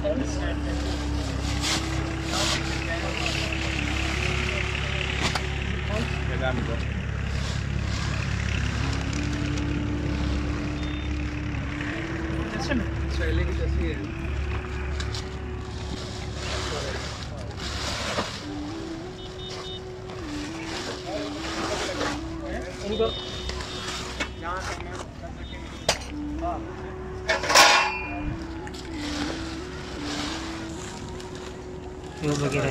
वगैरह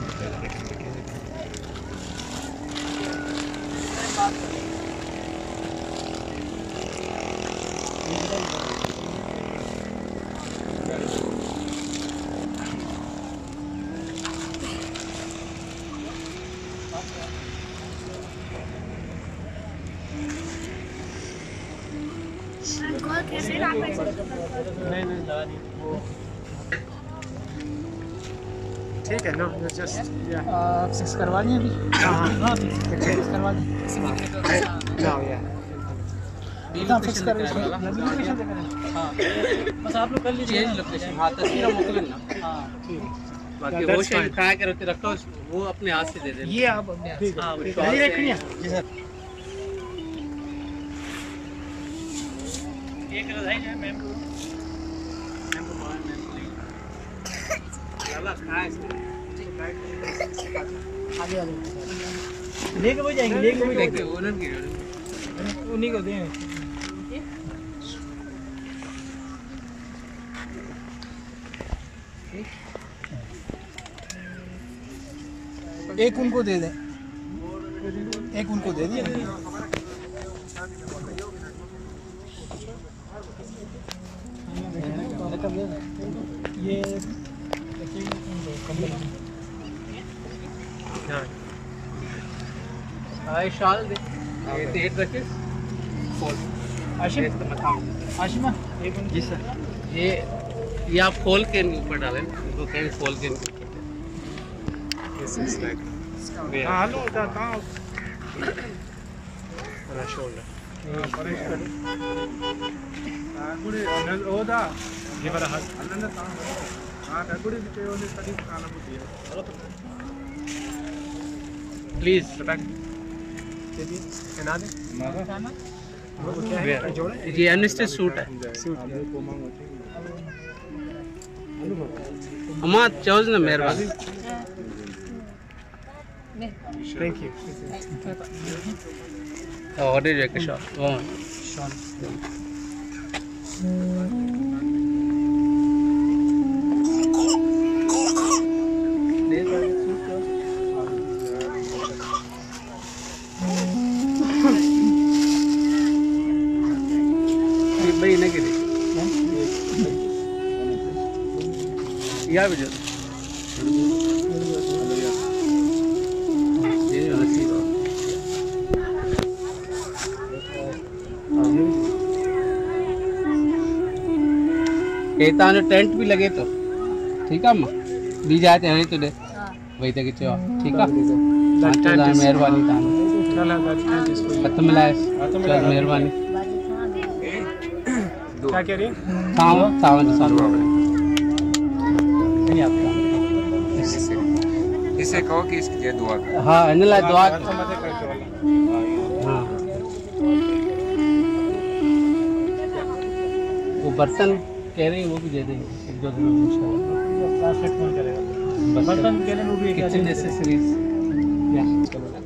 ठीक है ना, जस्ट फिक्स करवा लें अभी। हाँ फिक्स करवा लें। फिक्स कर हाँ, बस आप लोग कर लीजिए लोकेशन। हाँ तस्वीर मोकलन ना। हाँ ठीक है, बाकी वो शेयर करा के रखो, वो अपने हाथ से दे देना। ये आप अपने हाथ से रखनी है जी सर। एक रजाई है मैम को, आगे लेके वो जाएंगे, लेके उन्हीं को दें। एक उनको दे दें, एक उनको दे दें। ये शाल दे, डेट रखे आशिमा जी सर। ये आप खोल के इनके ऊपर डालें, इनको कहीं खोल के इनके ऊपर। प्लीज ये अनस्टिच सूट है। अम्मा चौज ना मेहरबानी। Thank you. Oh, what did you take a shot? Oh, Sean. भाई ना किधर? यार बजो। कहता है टेंट भी लगे तो ठीक है अम्मा, दी जाते हैं तो दे वही तक चो ठीक है। मेहरबानी तानो खत्म मिलाए मेहरबानी। क्या कह रही है? सावन नहीं आपका इसे कहो कि इसके लिए दुआ करो। हाँ इनला दुआ। हाँ वो बर्तन कह रहे हैं वो भी दे देंगे एक दो दिन में इंशाल्लाह। बर्तन कह रहे हैं वो भी किचन एसेसरीज।